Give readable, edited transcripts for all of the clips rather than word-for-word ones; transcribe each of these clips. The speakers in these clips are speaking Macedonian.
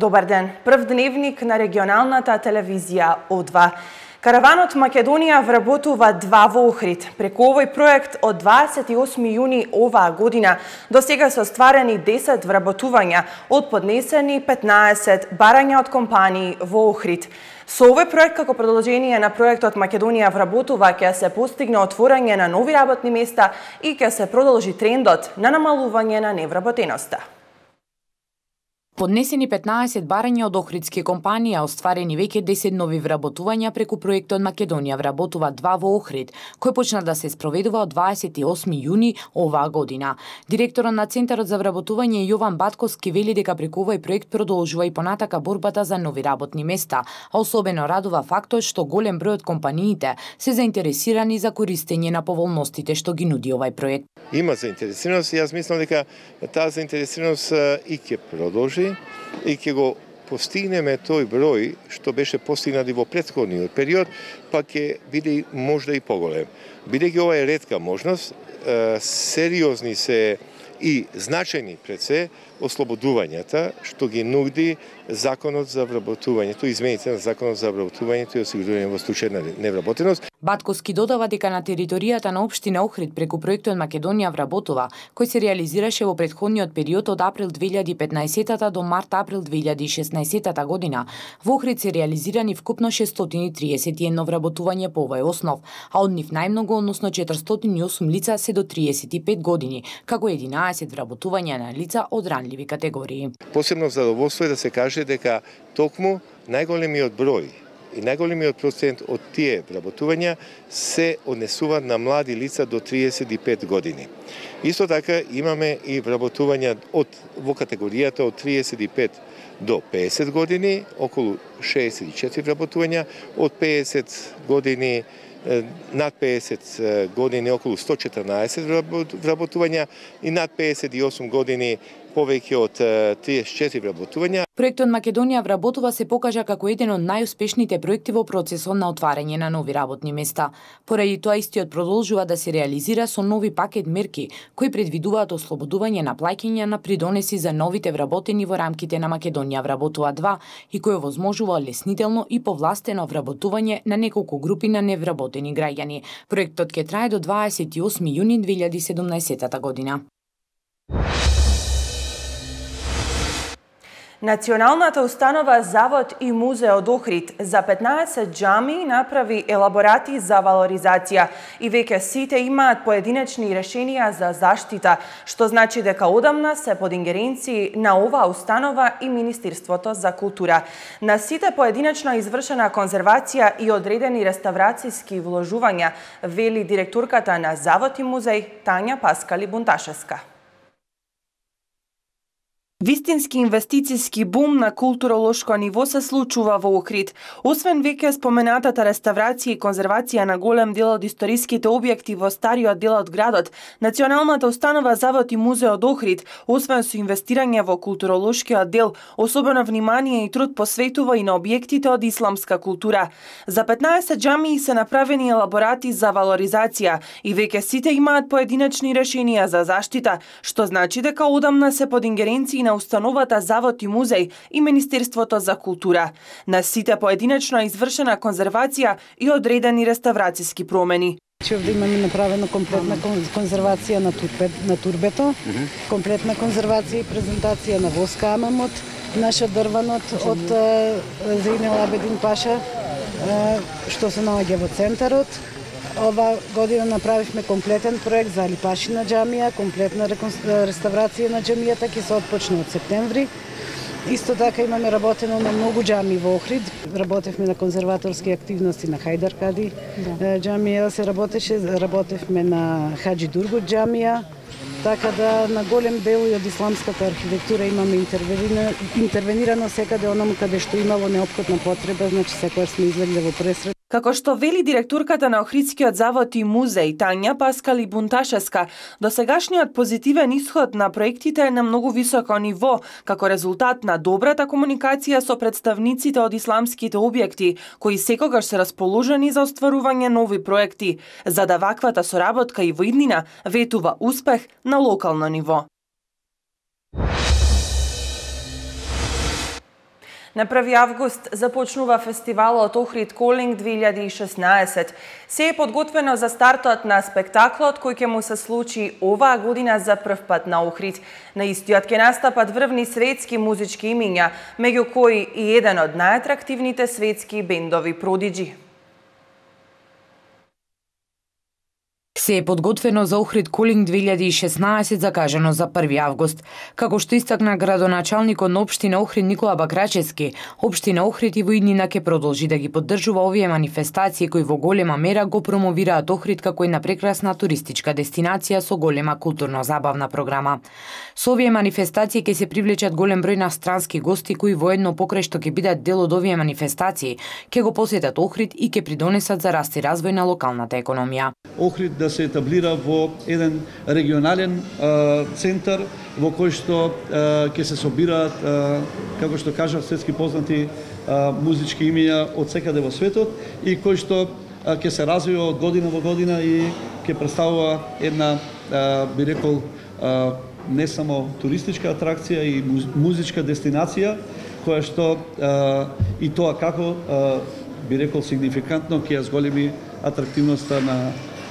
Добар ден. Прв дневник на регионалната телевизија О2. Караванот Македонија вработува 2 во Охрид. Преку овој проект од 28 јуни оваа година до сега се остварени 10 вработувања од поднесени 15 барања од компании во Охрид. Со овој проект како продолжение на проектот Македонија вработува ќе се постигне отворање на нови работни места и ќе се продолжи трендот на намалување на невработеноста. Поднесени 15 барања од охридски компании, остварени веќе 10 нови вработувања преку проектот Македонија вработува 2 во Охрид, кој почна да се спроведува од 28 јуни оваа година. Директорот на Центарот за вработување Јован Батковски вели дека преку овој проект продолжува и понатака борбата за нови работни места, а особено радува фактот што голем број од компаниите се заинтересирани за користење на поволностите што ги нуди овај проект. Има заинтересираност и јас мислам дека таа заинтересираност и ќе продолжи и ќе го постигнеме тој број што беше постигнат и во претходниот период, па ќе биде можда и поголем. Бидејќи ова е ретка можност, сериозни се и значајни пред се ослободувањата што ги нуди Законот за вработувањето, измените на Законот за вработувањето и осигурување во случај на невработеност. Батковски додава дека на територијата на општина Охрид преку проектот Македонија вработува, кој се реализираше во претходниот период од април 2015 до март-април 2016 година, во Охрид се реализирани вкупно 631 вработување по овој основ, а од нив најмногу, односно 408 лица се до 35 години, како 11 вработувања на лица од ранливи категории. Посебно задоволство е да се каже дека токму најголемиот број и најголемиот процент од тие вработувања се однесуваат на млади лица до 35 години. Исто така имаме и вработувања во категоријата од 35 до 50 години, околу 64 вработувања, од 50 години над 50 години околу 114 вработувања и над 58 години повеќе од 34 вработувања. Проектот Македонија вработува се покажа како еден од најуспешните проекти во процесот на отварање на нови работни места. Поради тоа истиот продолжува да се реализира со нови пакет мерки кои предвидуваат ослободување на плаќања на придонеси за новите вработени во рамките на Македонија вработува 2 и кој овозможува леснително и повластено вработување на неколку групи на невработени граѓани. Проектот ќе трае до 28 јуни 2017 година. Националната установа Завод и музеј од Охрид за 15 џами направи елаборати за валоризација и веќе сите имаат поединечни решенија за заштита, што значи дека одамна се под ингеренции на оваа установа и Министерството за култура. На сите поединечно извршена конзервација и одредени реставрацијски вложувања, вели директорката на Завод и музеј Тања Паскали Бунташевска. Вистински инвестицијски бум на културолошко ниво се случува во Охрид. Освен веќе споменатата реставрација и конзервација на голем дел од историските објекти во стариот дел од градот, Националната установа Завод и музеј од Охрид, освен со инвестирање во културолошкиот дел, особено внимание и труд посветува и на објектите од исламска култура. За 15 џамии се направени елаборати за валоризација и веќе сите имаат поединечни решенија за заштита, што значи дека одамна се под ингеренции на установата Завод и музеј и Министерството за култура. На сите поединечно извршена конзервација и одредени реставрацијски промени. Овде имаме направено комплетна конзервација на турбето, комплетна конзервација и презентација на воска амамот, нашиот дрванот од Зейнел Абедин Паша, што се наоѓа во центарот. Ова година направивме комплетен проект за Алипашина џамија, комплетна реставрација на џамијата ќе се отпочне од септември. Исто така имаме работено на многу џамии во Охрид. Работевме на конзерваторски активности на Хајдар Кади џамија се работевме на Хаџи Дургут џамија. Така да на голем дел и од исламската архитектура имаме интервенирано секаде онаму каде што имало неопходна потреба, значи секојаш сме излегле во пресред. Како што вели директорката на Охридскиот завод и музеј Тања Паскали Бунташевска, досегашниот позитивен исход на проектите е на многу високо ниво, како резултат на добрата комуникација со представниците од исламските објекти, кои секогаш се расположени за остварување нови проекти, за да ваквата соработка и во иднина ветува успех на локално ниво. На 1 август започнува фестивалот Охрид Calling 2016. Се е подготвено за стартот на спектаклот кој ќе му се случи оваа година за прв пат на Охрид. На истиот ќе настапат врвни светски музички имиња, меѓу кои и еден од најатрактивните светски бендови Продиджи. Се е подготвено за Охрид Calling 2016 закажано за 1 август. Како што истакна градоначалникот на општина Охрид Никола Бакрачевски, општина Охрид и во иднина ќе продолжи да ги поддржува овие манифестации кои во голема мера го промовираат Охрид како една прекрасна туристичка дестинација со голема културно-забавна програма. Со овие манифестации ќе се привлечат голем број на странски гости кои воедно покрај што ќе бидат дел од овие манифестации, ќе го посетат Охрид и ќе придонесат за раст и развој на локалната економија. Охрид да се етаблира во еден регионален центар во кој што ќе се собираат, како што кажав, светски познати музички имиња од секаде во светот и кој што ќе се развива од година во година и ќе представува една, би рекол, не само туристичка атракција и музичка дестинација, која што и тоа како, би рекол, сигнификантно ќе ја зголеми атрактивноста на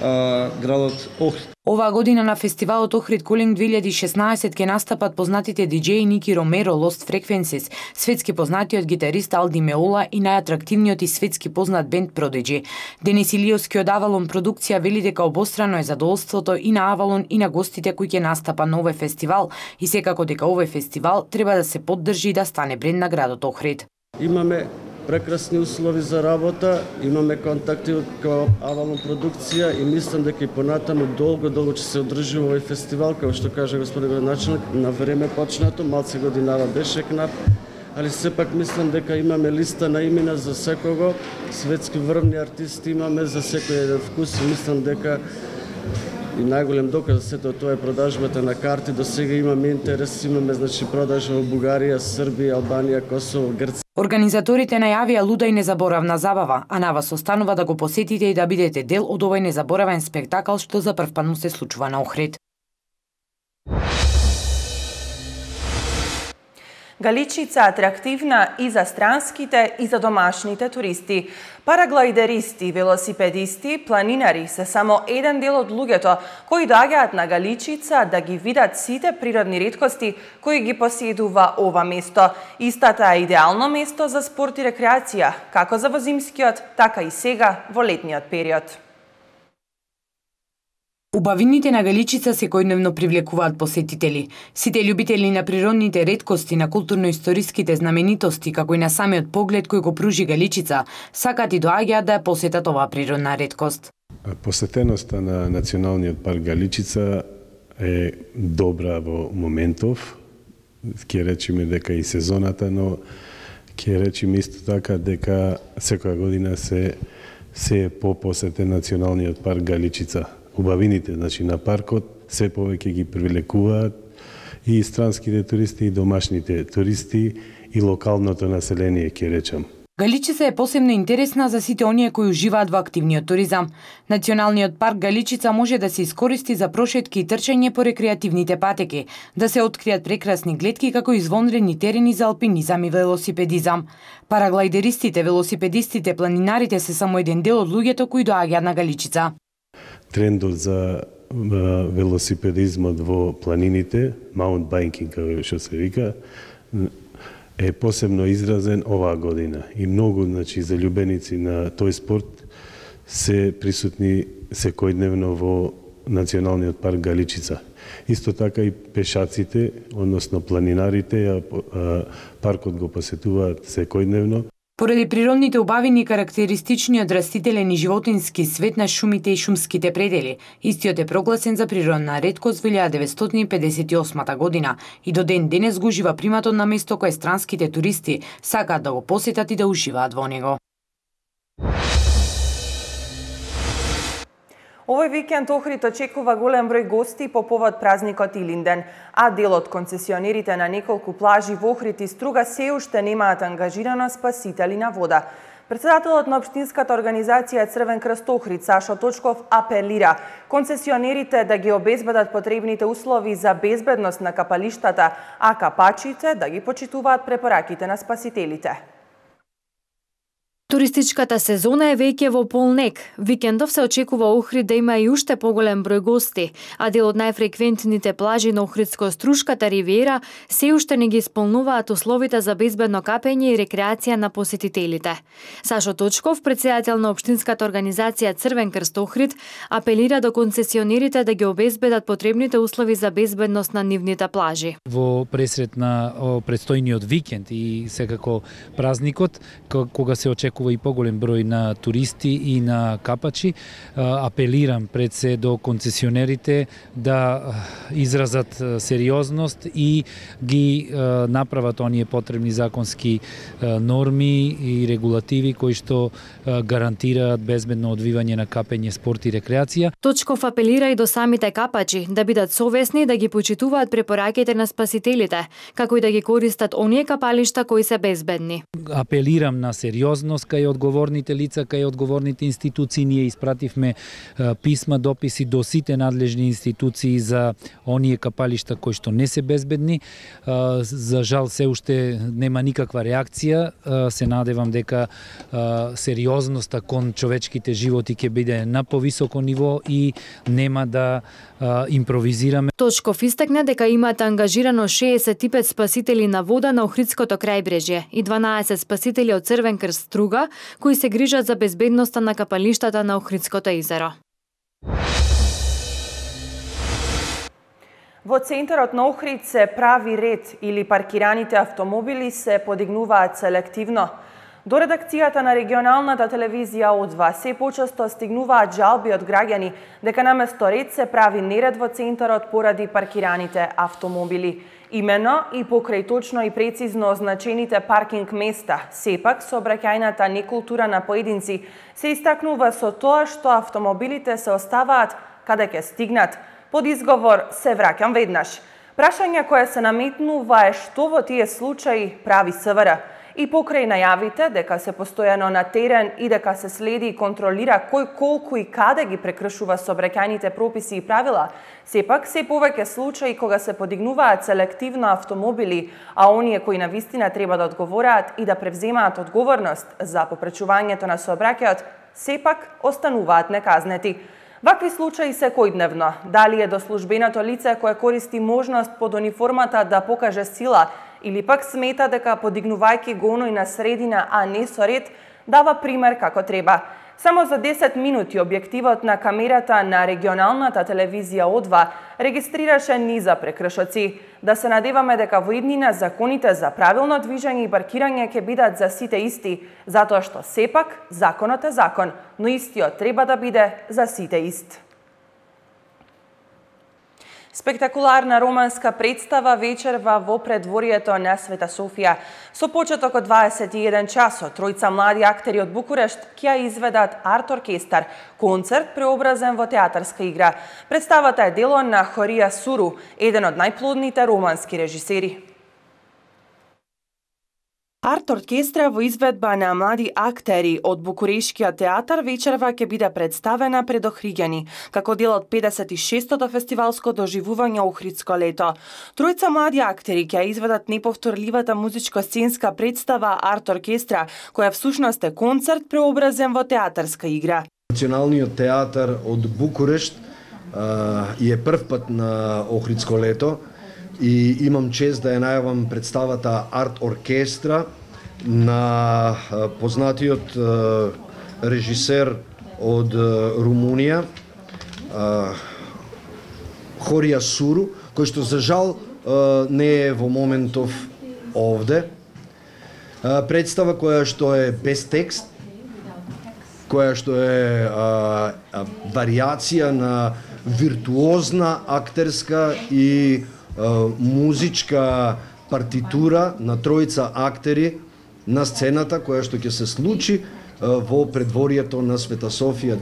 градот Охрид. Оваа година на фестивалот Охрид Calling 2016 ќе настапат познатите диџеи Ники Ромеро, Lost Frequencies, светски познатиот гитарист Алди Меола и најатрактивниот и светски познат бенд Продиджи. Денис Илиовски од Авалон продукција вели дека обострано е задоволството и на Авалон и на гостите кои ќе настапа на овој фестивал и секако дека овој фестивал треба да се поддржи и да стане бренд на градот Охрид. Имаме прекрасни услови за работа, имаме контакти од Авалон продукција и мислам дека и понатаму долго ќе се одржи овој фестивал, како што каже господин градоначалник, на време почнато, малце годинава беше кнап, али сепак мислам дека имаме листа на имена за секого, светски врвни артисти имаме за секој еден вкус и мислам дека и најголем доказ за сето тоа е продажбата на карти. До сега имаме интерес, имаме продажба во Бугарија, Србија, Албанија, Косово, Грција. Организаторите најавија луда и незаборавна забава, а на вас останува да го посетите и да бидете дел од овој незаборавен спектакл што за прв пат му се случува на Охрид. Галичица атрактивна и за странските и за домашните туристи. Параглайдеристи, велосипедисти, планинари се само еден дел од луѓето кои доаѓаат на Галичица да ги видат сите природни реткости кои ги поседува ова место. Истата е идеално место за спорт и рекреација, како за во зимскиот, така и сега во летниот период. Убавините на Галичица секојдневно привлекуваат посетители. Сите љубители на природните реткости, на културно-историските знаменитости, како и на самиот поглед кој го пружи Галичица, сакат и доаѓаат да ја посетат оваа природна реткост. Посетеноста на Националниот парк Галичица е добра во моментов. Ќе речеме дека и сезоната, но ќе речеме исто така дека секоја година се е попосетен Националниот парк Галичица. Убавините, на паркот, се повеќе ги привлекуваат и странските туристи, и домашните туристи, и локалното население, ќе речам. Галичица е посебно интересна за сите оние кои уживаат во активниот туризам. Националниот парк Галичица може да се искористи за прошетки и трчање по рекреативните патеки, да се откријат прекрасни гледки како извонредни терени за алпинизам и велосипедизам. Параглайдеристите, велосипедистите, планинарите се само еден дел од луѓето кои доаѓаат на Галичица. Трендот за велосипедизмот во планините, маунтбајкинг, како што се вика, е посебно изразен оваа година. И многу, заљубеници на тој спорт се присутни секојдневно во Националниот парк Галичица. Исто така и пешаците, односно планинарите, паркот го посетуваат секојдневно. Поради природните убавини и карактеристичниот растителен и животински свет на шумите и шумските предели, истиот е прогласен за природна реткост во 1958 година и до ден денес го ужива приматот на место кое странските туристи сакаат да го посетат и да уживаат во него. Овој викенд Охрид очекува голем број гости по повод празникот Илинден, а дел од концесионерите на неколку плажи во Охрид и Струга се уште немаат ангажирано спасители на вода. Председателот на Општинската организација Црвен крст Охрид Сашо Точков апелира концесионерите да ги обезбедат потребните услови за безбедност на капалиштата, а капачите да ги почитуваат препораките на спасителите. Туристичката сезона е веќе во полнек. Викендов се очекува Охрид да има и уште поголем број гости, а дел од најфреквентните плажи на Охридско-Струшката ривиера се уште не ги исполнуваат условите за безбедно капење и рекреација на посетителите. Сашо Точков, председател на Општинската организација Црвен крст Охрид, апелира до концесионерите да ги обезбедат потребните услови за безбедност на нивните плажи. Во пресред на предстојниот викенд и секако празникот, кога се очекува и поголем број на туристи и на капачи, апелирам пред се до концесионерите да изразат сериозност и ги направат оние потребни законски норми и регулативи кои што гарантираат безбедно одвивање на капење, спорт и рекреација. Точков апелира и до самите капачи да бидат совесни да ги почитуваат препораките на спасителите, како и да ги користат оние капалишта кои се безбедни. Апелирам на сериозност кај одговорните лица, кај одговорните институции. Ние испративме писма, дописи до сите надлежни институции за оние капалишта кои што не се безбедни. За жал се уште нема никаква реакција. Се надевам дека сериозноста кон човечките животи ќе биде на повисоко ниво и нема да импровизираме. Точков истакна дека имаат ангажирано 65 спасители на вода на Охридското крајбрежје и 12 спасители од Црвен крст Струга, кои се грижат за безбедноста на капалиштата на Охридското езеро. Во центарот на Охрид се прави ред или паркираните автомобили се подигнуваат селективно. До редакцијата на регионалната телевизија О2 се почесто стигнуваат жалби од граѓани дека наместо ред се прави неред во центарот поради паркираните автомобили. Имено и покрај точно и прецизно означените паркинг места, сепак сообраќајната некултура на поединци се истакнува со тоа што автомобилите се оставаат каде ќе стигнат. Под изговор се враќам веднаш. Прашање кое се наметнува е што во тие случаи прави СВР. И покрај најавите дека се постојано на терен и дека се следи и контролира кој колку и каде ги прекршува сообраќајните прописи и правила, сепак се повеќе случаи кога се подигнуваат селективно автомобили, а оние кои навистина треба да одговораат и да превземаат одговорност за попречувањето на сообраќајот, сепак остануваат неказнети. Вакви случаи секојдневно, дали е до службеното лице кое користи можност под униформата да покаже сила или пак смета дека подигнувајќи го оној на средина, а не со ред, дава пример како треба. Само за 10 минути објективот на камерата на регионалната телевизија О2 регистрираше низа прекршоци. Да се надеваме дека во иднина законите за правилно движење и паркирање ќе бидат за сите исти, затоа што сепак законот е закон, но истиот треба да биде за сите ист. Спектакуларна романска представа вечерва во предворието на Света Софија. Со почеток од 21 часот, тројца млади актери од Букурешт ќе изведат арт оркестар, концерт преобразен во театарска игра. Представата е дело на Хорија Суру, еден од најплодните романски режисери. Арт оркестра во изведба на млади актери од Букурешкиот театар вечерва ќе биде представена пред охриѓани, како дел од 56-тото фестивалско доживување Охридско лето. Тројца млади актери ќе изведат неповторливата музичко-сценска представа Арт оркестра, која всушност е концерт преобразен во театарска игра. Националниот театар од Букурешт е прв пат на Охридско лето и имам чест да ја најавам представата Арт оркестра на познатиот режисер од Румунија, Хорија Суру, кој што за жал не е во моментов овде. Представа која што е без текст, која што е варијација на виртуозна актерска и музичка партитура на тројца актери на сцената која што ќе се случи во предворието на Света Софија денес.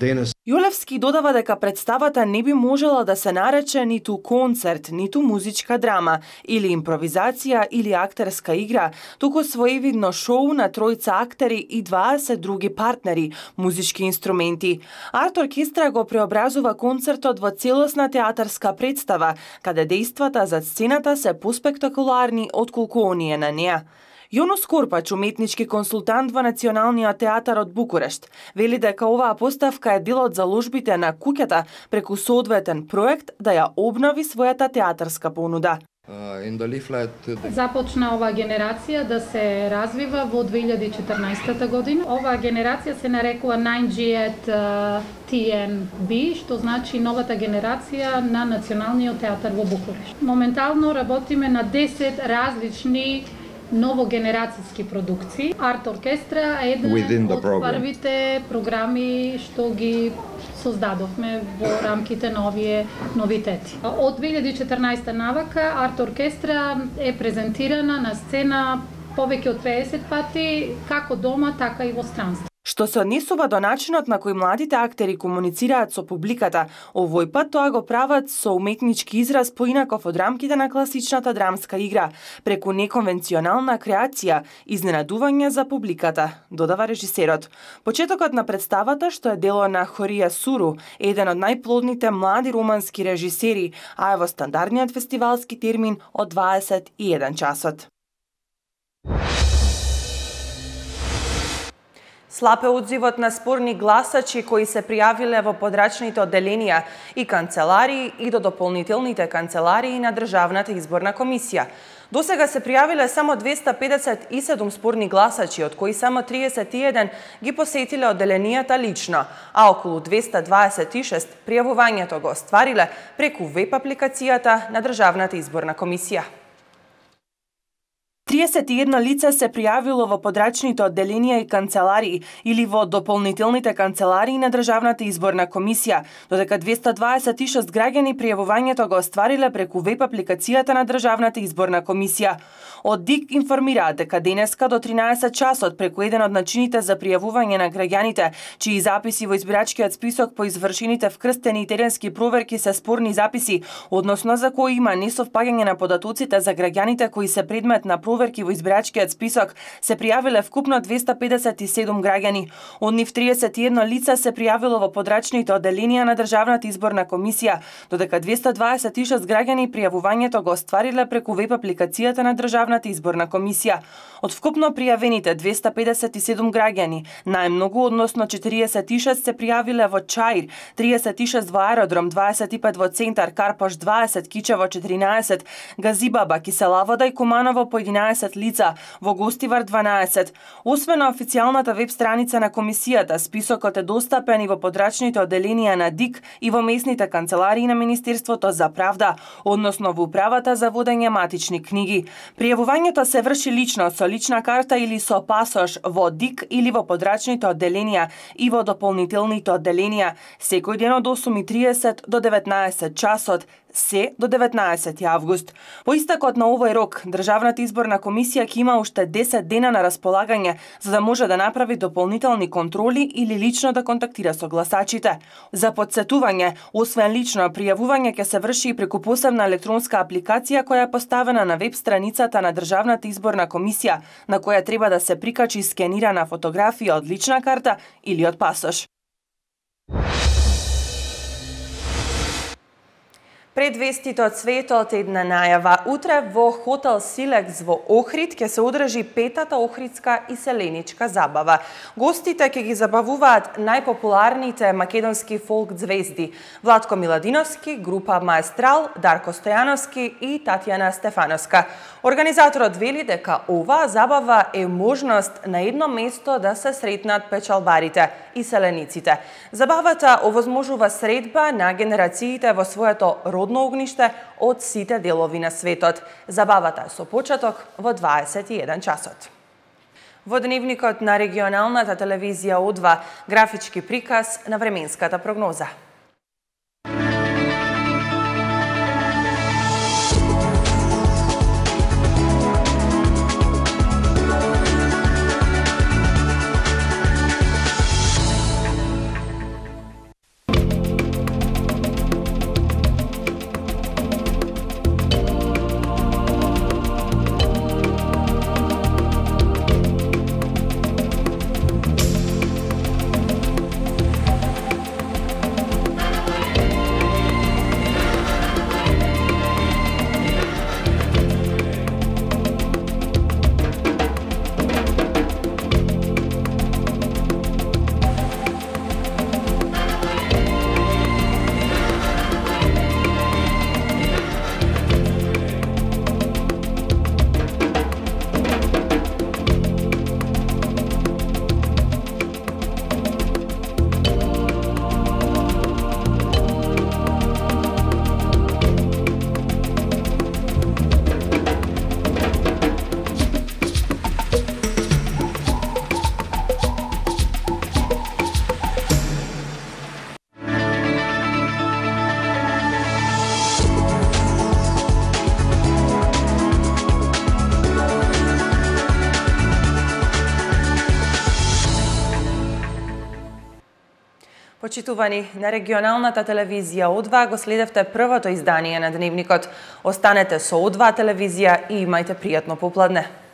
Јолевски додава дека представата не би можела да се нарече ниту концерт, ниту музичка драма, или импровизација, или актерска игра, туку своевидно шоу на тројца актери и 20 други партнери, музички инструменти. Арт оркестра го преобразува концертот во целосна театарска представа, каде дејствата зад сцената се поспектакуларни отколку оние на неа. Јонус Корпач, уметнички консултант во Националниот театар од Букурешт, вели дека оваа поставка е дел од заложбите на куќата преку соодветен проект да ја обнови својата театарска понуда. Започна оваа генерација да се развива во 2014 година. Оваа генерација се нарекува 9G TNB, што значи новата генерација на Националниот театар во Букурешт. Моментално работиме на 10 различни новогенерацијски продукции. Арт оркестра е еден од првите програми што ги создадовме во рамките на овие новитети. Од 2014 навака Арт оркестра е презентирана на сцена повеќе од 50 пати, како дома, така и во странство. Што се однесува до начинот на кој младите актери комуницираат со публиката, овој пат тоа го прават со уметнички израз поинаков од рамките на класичната драмска игра, преку неконвенционална креација, изненадување за публиката, додава режисерот. Почетокот на представата, што е дело на Хорија Суру, еден од најплодните млади румански режисери, а е во стандардниот фестивалски термин од 21 часот. Слаб е одзивот на спорни гласачи кои се пријавиле во подрачните одделенија и канцеларии и до дополнителните канцеларии на Државната изборна комисија. Досега се пријавиле само 257 спорни гласачи, од кои само 31 ги посетиле одделенијата лично, а околу 226 пријавувањето го оствариле преку веб апликацијата на Државната изборна комисија. 31 лица се пријавило во подрачните одделенија и канцеларии или во дополнителните канцеларии на Државната изборна комисија, додека 226 граѓани пријавувањето го оствариле преку веб апликацијата на Државната изборна комисија. Од ДИК информираат дека денеска до 13 часот преку еден од начините за пријавување на граѓаните, чии записи во избирачкиот список по извршените вкрстени и теренски проверки се спорни записи, односно за кои има несовпаѓање на податоците за граѓаните кои се предмет на проверки во избирачкиот список, се пријавиле вкупно 257 граѓани. Од нив 31 лица се пријавило во подрачните одделенија на Државната изборна комисија, додека 226 граѓани пријавувањето го оствариле преку веб апликацијата на Државната изборна комисија. Од вкупно пријавените 257 граѓани, најмногу, односно 46 се пријавиле во Чаир, 36 во Аеродром, 25 во Центар, Карпош 20, Кичево 14, Газибаба, Киселавода и Куманово по 11 лица, во Гостивар 12. Освен на официјалната веб страница на комисијата, списокот е достапен и во подрачните одделенија на ДИК и во местните канцеларии на Министерството за правда, односно во управата за водење матични книги. Пријавувањето се врши лично со лична карта или со пасош во ДИК или во подрачните одделенија и во дополнителните одделенија, секој ден од 8:30 до 19 часот, се до 19 август. Во истекот на овој рок, Државната изборна комисија ќе има уште 10 дена на располагање за да може да направи дополнителни контроли или лично да контактира со гласачите. За подсетување, освен лично пријавување ќе се врши и преку посебна електронска апликација која е поставена на веб страницата на Државната изборна комисија, на која треба да се прикачи скенирана фотографија од лична карта или од пасош. Пред вестите од светот една најава. Утре во хотел Силекс во Охрид ќе се одржи петата охридска иселеничка забава. Гостите ќе ги забавуваат најпопуларните македонски фолк звезди: Владко Миладиновски, група Маестрал, Дарко Стојановски и Татјана Стефановска. Организаторот вели дека оваа забава е можност на едно место да се сретнат печалбарите и селениците. Забавата овозможува средба на генерациите во своето родно огниште од сите делови на светот. Забавата е со почеток во 21 часот. Во дневникот на регионалната телевизија О2, графички приказ на временската прогноза. Почитувани, на регионалната телевизија О2 го следевте првото издание на Дневникот. Останете со О2 телевизија и имајте пријатно попладне.